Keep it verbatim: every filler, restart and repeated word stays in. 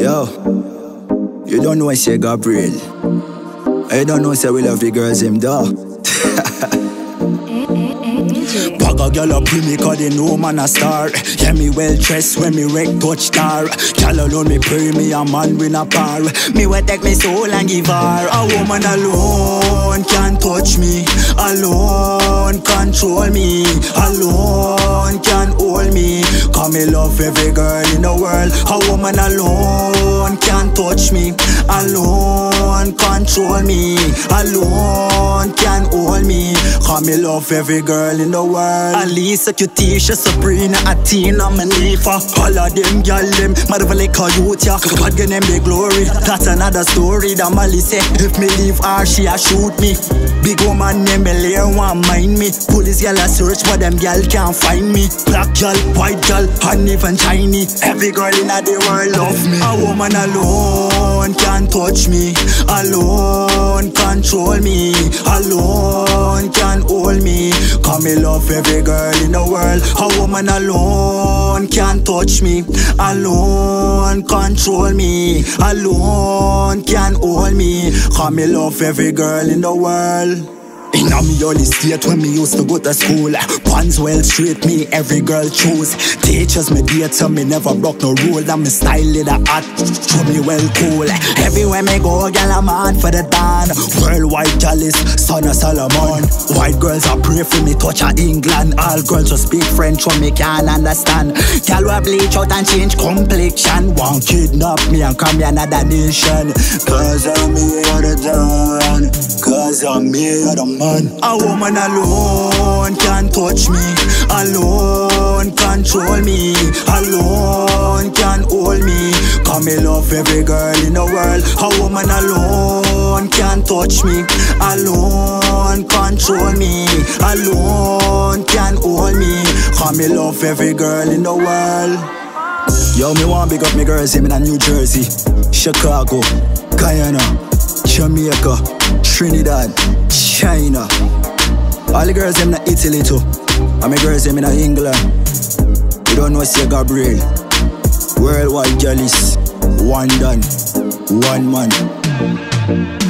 Yo, you don't know I say Gabriel. I don't know say we love the girls him though. Bag a girl up with me cause they know man a star. Yeah, me well dressed when me wreck touch star. Girl alone me pray me a man win a par. Me will take me soul and give her. A woman alone can't touch me. Alone control me. Alone can hold me. Cause me love every girl in the world. A woman alone can't touch me. Alone control me. Alone can hold me. Cause me love every girl in the world. Alisa, Cutisha, Sabrina, Atina, Manifa. All of them gyal them marvel like a youth, yeah. God give them the glory. That's another story that Mali say. If me leave her, she a shoot me. Big woman name Belair want mind me. Police gyal a search but them gyal can't find me. Black gyal, white gyal, and even Chinese. Every girl in the world love me. A woman alone can't touch me. Alone control me. Alone can hold me. Cause me love every girl in the world. A woman alone can't touch me. Alone control me. Alone can hold me. Cause me love every girl in the world. In a me early state when me used to go to school, pants well straight me every girl choose. Teachers me date so me never broke no rule. That me style it a hot, show me well cool. Everywhere me go, girl I'm on for the dawn. Worldwide jealous, son of Solomon. White girls are pray for me touch a England. All girls just speak French so me can't understand. Girl will bleach out and change complexion. Want kidnap me and come me another nation. Cause I'm me out of town. Cause I'm me out of man. A woman alone can't touch me. Alone control me. Alone can hold me. Cause me love every girl in the world. A woman alone can't touch me. Alone control me. Alone can hold me. Cause me love every girl in the world. Yo, me want big up me girls here in New Jersey, Chicago, Guyana, Jamaica, Trinidad, China. All the girls them in Italy too. And my girls them in England. You don't know say Gabriel. Worldwide jealous. One done. One man.